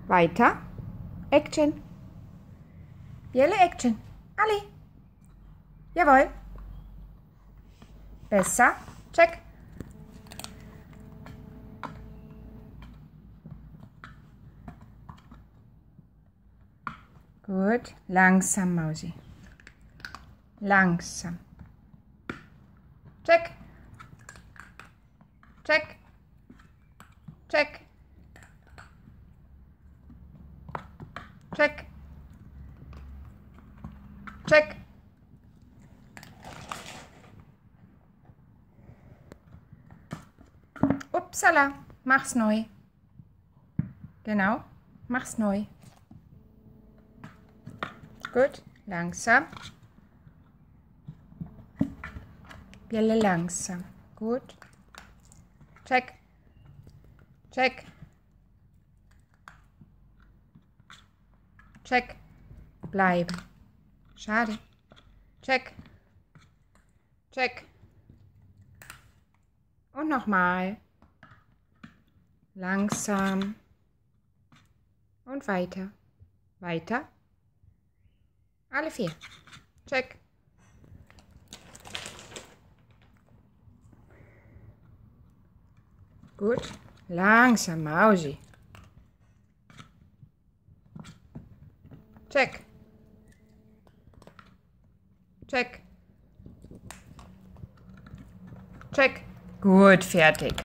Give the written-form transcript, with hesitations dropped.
Weiter. Action. Bjelle, Action. Ali. Jawohl. Besser. Check. Gut. Langsam, Mausi. Langsam. Check. Check. Check. Check. Check. Upsala. Mach's neu. Genau. Mach's neu. Gut. Langsam. Bjelle, langsam. Gut. Check. Check. Check. Bleiben. Schade. Check. Check. Und nochmal. Langsam. Und weiter. Weiter. Alle 4. Check. Gut. Langsam, Mausi. Check. Check. Check. Gut, fertig.